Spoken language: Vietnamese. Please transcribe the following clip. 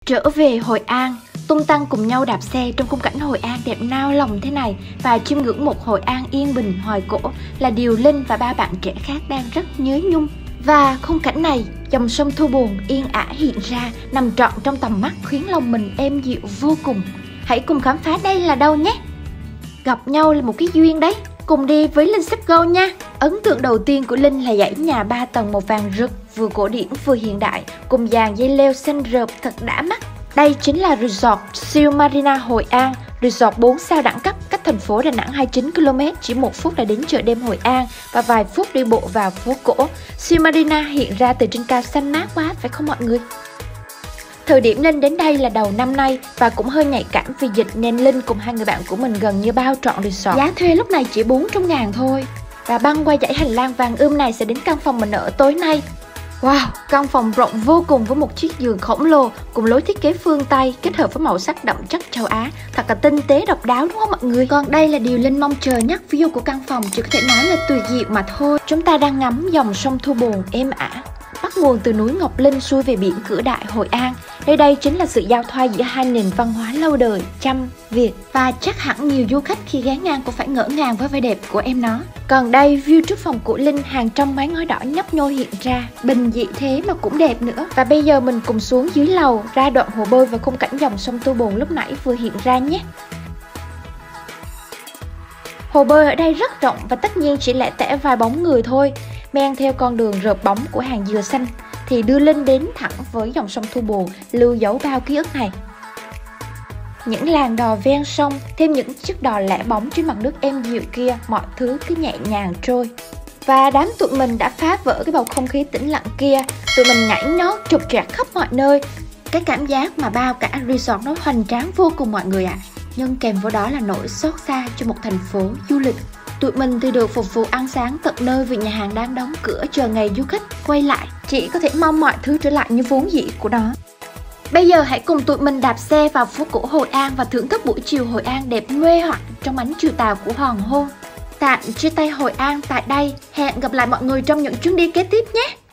Trở về Hội An, tung tăng cùng nhau đạp xe trong khung cảnh Hội An đẹp nao lòng thế này và chiêm ngưỡng một Hội An yên bình hoài cổ là điều Linh và ba bạn trẻ khác đang rất nhớ nhung. Và khung cảnh này, dòng sông Thu Bồn yên ả hiện ra, nằm trọn trong tầm mắt khiến lòng mình êm dịu vô cùng. Hãy cùng khám phá đây là đâu nhé! Gặp nhau là một cái duyên đấy, cùng đi với Linh Sắp Go nha! Ấn tượng đầu tiên của Linh là dãy nhà 3 tầng màu vàng rực, vừa cổ điển vừa hiện đại, cùng dàn dây leo xanh rợp thật đã mắt. Đây chính là resort Siêu Marina Hội An, resort 4 sao đẳng cấp, cách thành phố Đà Nẵng 29 km, chỉ 1 phút là đến chợ đêm Hội An và vài phút đi bộ vào phố cổ. Siêu Marina hiện ra từ trên cao xanh mát quá, phải không mọi người? Thời điểm Linh đến đây là đầu năm nay và cũng hơi nhạy cảm vì dịch nên Linh cùng hai người bạn của mình gần như bao trọn resort. Giá thuê lúc này chỉ 400.000 thôi. Và băng qua dãy hành lang vàng này sẽ đến căn phòng mình ở tối nay. Wow, căn phòng rộng vô cùng với một chiếc giường khổng lồ cùng lối thiết kế phương Tây kết hợp với màu sắc đậm chất châu Á, thật là tinh tế độc đáo đúng không mọi người? Còn đây là điều Linh mong chờ nhất, view của căn phòng chỉ có thể nói là tuyệt diệu mà thôi. Chúng ta đang ngắm dòng sông Thu Bồn êm ả, bắt nguồn từ núi Ngọc Linh xuôi về biển Cửa Đại Hội An. Đây chính là sự giao thoa giữa hai nền văn hóa lâu đời Chăm, Việt, và chắc hẳn nhiều du khách khi ghé ngang cũng phải ngỡ ngàng với vẻ đẹp của em nó. Còn đây, view trước phòng của Linh, hàng trăm mái ngói đỏ nhấp nhô hiện ra, bình dị thế mà cũng đẹp nữa. Và bây giờ mình cùng xuống dưới lầu, ra đoạn hồ bơi và khung cảnh dòng sông Thu Bồn lúc nãy vừa hiện ra nhé. Hồ bơi ở đây rất rộng và tất nhiên chỉ lẻ tẻ vài bóng người thôi. Men theo con đường rợp bóng của hàng dừa xanh thì đưa Linh đến thẳng với dòng sông Thu Bồn, lưu dấu bao ký ức này. Những làn đò ven sông, thêm những chiếc đò lẻ bóng trên mặt nước êm dịu kia, mọi thứ cứ nhẹ nhàng trôi. Và đám tụi mình đã phá vỡ cái bầu không khí tĩnh lặng kia, tụi mình nhảy nhót trục trặc khắp mọi nơi. Cái cảm giác mà bao cả resort nó hoành tráng vô cùng mọi người ạ. Nhưng kèm với đó là nỗi xót xa cho một thành phố du lịch. Tụi mình thì được phục vụ ăn sáng tận nơi vì nhà hàng đang đóng cửa chờ ngày du khách quay lại. Chỉ có thể mong mọi thứ trở lại như vốn dĩ của nó. Bây giờ hãy cùng tụi mình đạp xe vào phố cổ Hội An và thưởng thức buổi chiều Hội An đẹp mê hoặc trong ánh chiều tà của hoàng hôn. Tạm chia tay Hội An tại đây. Hẹn gặp lại mọi người trong những chuyến đi kế tiếp nhé!